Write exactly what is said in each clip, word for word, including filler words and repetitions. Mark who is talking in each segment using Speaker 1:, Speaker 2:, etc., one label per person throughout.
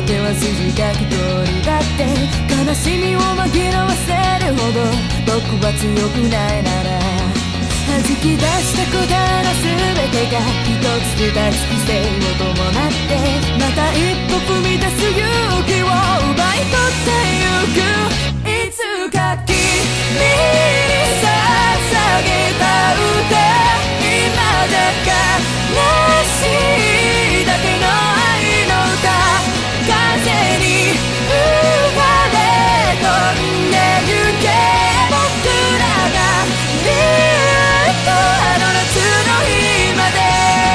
Speaker 1: 全ては筋書き通りだって、悲しみを紛らわせるほど僕は強くないなら、弾き出した答えの全てが一つ二つ規制を伴って、また一歩踏み出す勇気を奪い取ってゆく。いつか君に捧げた歌、今じゃ悲しいだけの愛の歌、風に吹かれ飛んでゆけ。僕らがずっとあの夏の日まで。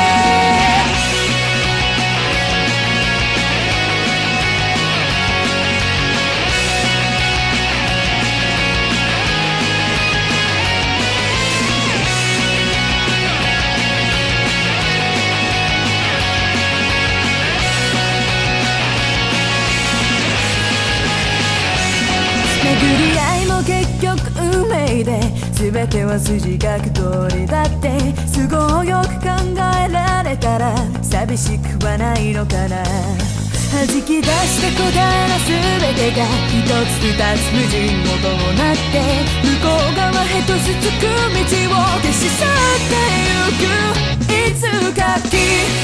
Speaker 1: 巡り合いも結局運命で、全ては筋書き通りだって、都合よく考えられたら寂しくはないのかな。弾き出した答えの全てが一つ二つ矛盾を伴って、向こう側へと続く道を消し去ってゆく。いつか君